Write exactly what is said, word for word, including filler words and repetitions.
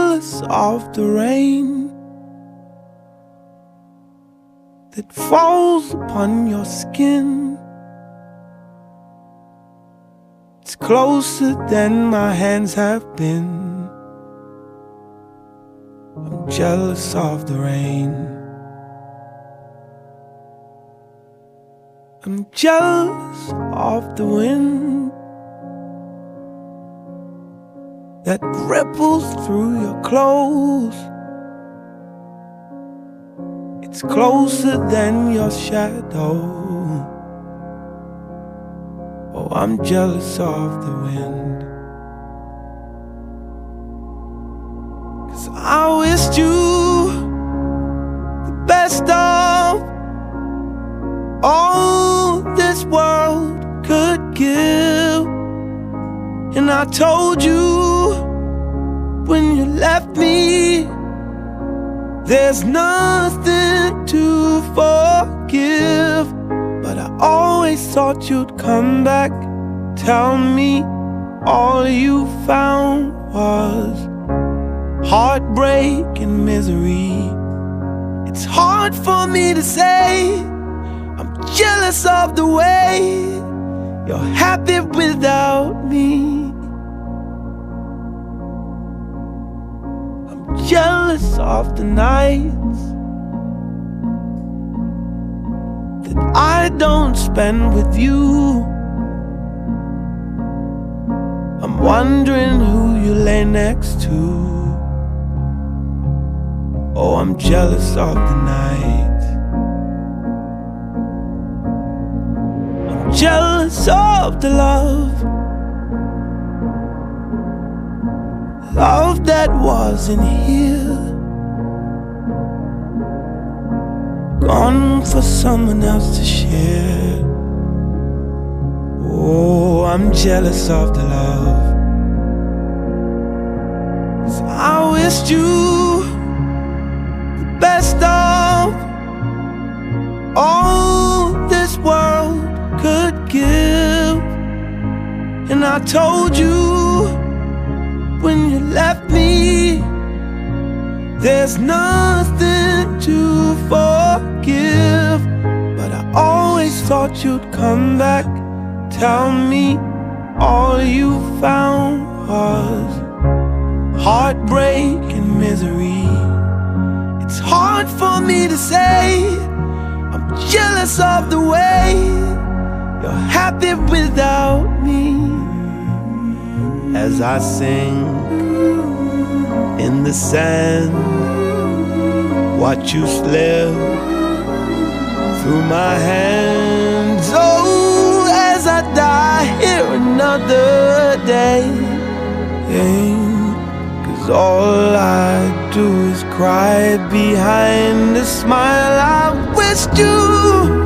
jealous of the rain that falls upon your skin. It's closer than my hands have been. I'm jealous of the rain. I'm jealous of the wind that ripples through your clothes. It's closer than your shadow. Oh, I'm jealous of the wind, 'cause I wished you the best of all this world could give. And I told you when you left me, there's nothing to forgive. But I always thought you'd come back, tell me all you found was heartbreak and misery. It's hard for me to say I'm jealous of the way you're happy without me. I'm jealous of the nights that I don't spend with you. I'm wondering who you lay next to. Oh, I'm jealous of the night. I'm jealous of the love, love that wasn't here, gone for someone else to share. Oh, I'm jealous of the love, 'cause I wished you the best of all this world could give. And I told you when you left me, there's nothing to forgive. But I always thought you'd come back, tell me all you found was heartbreak and misery. It's hard for me to say I'm jealous of the way you're happy without me. As I sink in the sand, watch you slip through my hands. Oh, as I die here another day, hey, 'cause all I do is cry behind a smile. I wished you